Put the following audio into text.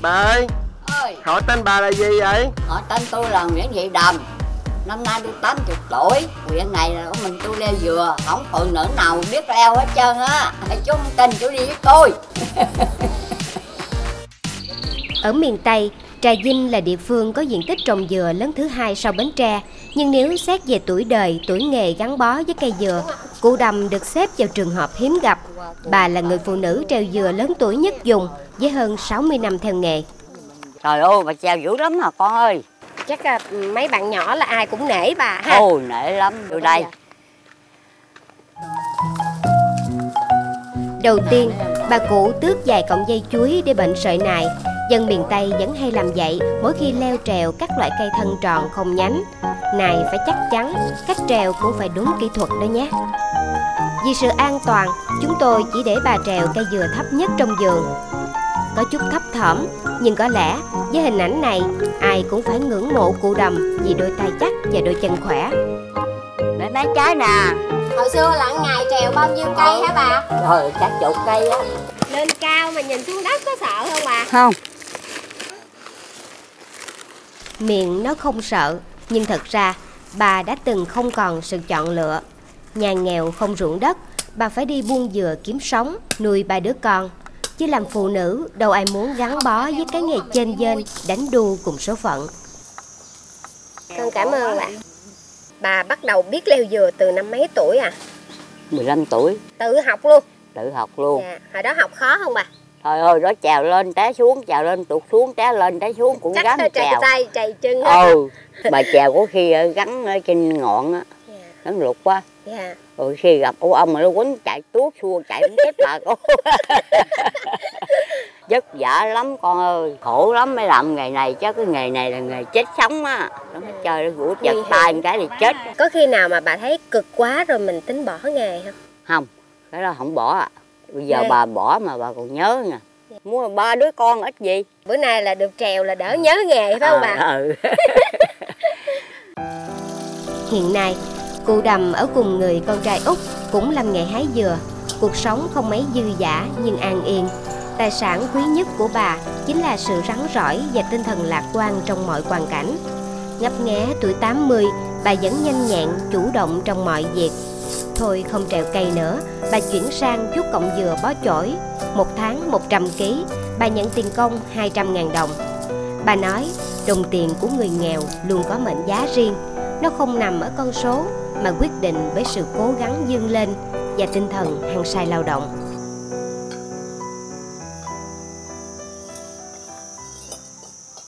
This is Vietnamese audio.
Bà ơi, họ tên bà là gì vậy? Họ tên tôi là Nguyễn Thị Đầm. Năm nay tôi 80 tuổi. Huyện này là mình tôi leo dừa, không phụ nữ nào biết leo hết trơn á. Chú tin chú đi với tôi. Ở miền Tây, Trà Vinh là địa phương có diện tích trồng dừa lớn thứ hai sau Bến Tre. Nhưng nếu xét về tuổi đời, tuổi nghề gắn bó với cây dừa, cụ Đầm được xếp vào trường hợp hiếm gặp. Bà là người phụ nữ treo dừa lớn tuổi nhất vùng với hơn 60 năm theo nghề. Trời ơi, bà treo dữ lắm hả con ơi. Chắc mấy bạn nhỏ là ai cũng nể bà ha. Ồ, nể lắm. Vô đây. Đầu tiên, bà cụ tước vài cọng dây chuối để bệnh sợi nài. Dân miền Tây vẫn hay làm vậy mỗi khi leo trèo các loại cây thân tròn không nhánh. Nài phải chắc chắn, cách trèo cũng phải đúng kỹ thuật đó nhé. Vì sự an toàn, chúng tôi chỉ để bà trèo cây dừa thấp nhất trong vườn. Có chút thấp thỏm, nhưng có lẽ với hình ảnh này, ai cũng phải ngưỡng mộ cụ Đầm vì đôi tay chắc và đôi chân khỏe. Để mấy trái nè. Hồi xưa là ngày trèo bao nhiêu cây hả bà? Rồi, chắc chục cây á. Lên cao mà nhìn xuống đất có sợ không bà? Không. Miệng nó không sợ, nhưng thật ra bà đã từng không còn sự chọn lựa. Nhà nghèo không ruộng đất, bà phải đi buôn dừa kiếm sống, nuôi 3 đứa con. Chứ làm phụ nữ, đâu ai muốn gắn bó với cái nghề chênh vênh, đánh đu cùng số phận. Con cảm ơn bà. Bà bắt đầu biết leo dừa từ năm mấy tuổi à? 15 tuổi. Tự học luôn? Tự học luôn. Dạ. Hồi đó học khó không bà? Trời ơi, đó trèo lên té xuống, trèo lên tụt xuống, té lên té xuống cũng gắn trèo. Chắc tay, chày chân hết. Bà trèo có khi gắn ở trên ngọn á, gắn lục quá. Dạ. Rồi khi gặp ông mà nó quýnh chạy tuốt xua chạy cũng chết bà con. Vất vả lắm con ơi, khổ lắm mới làm nghề này, chứ cái nghề này là nghề chết sống á. Nó mới chơi nó rủi giật tay một cái thì chết. Có khi nào mà bà thấy cực quá rồi mình tính bỏ nghề không? Không, cái đó không bỏ ạ. Bây giờ bà bỏ mà bà còn nhớ nè. Mua 3 đứa con ít gì. Bữa nay là được trèo là đỡ nhớ nghề phải không bà? Hiện nay, cụ Đầm ở cùng người con trai út cũng làm nghề hái dừa. Cuộc sống không mấy dư dả nhưng an yên. Tài sản quý nhất của bà chính là sự rắn rỏi và tinh thần lạc quan trong mọi hoàn cảnh. Ngấp nghé tuổi 80, bà vẫn nhanh nhẹn, chủ động trong mọi việc. Thôi không trèo cây nữa, bà chuyển sang chút cọng dừa bó chổi. 1 tháng 100 kg, bà nhận tiền công 200.000 đồng. Bà nói, đồng tiền của người nghèo luôn có mệnh giá riêng. Nó không nằm ở con số, mà quyết định bởi sự cố gắng vươn lên và tinh thần hăng say lao động.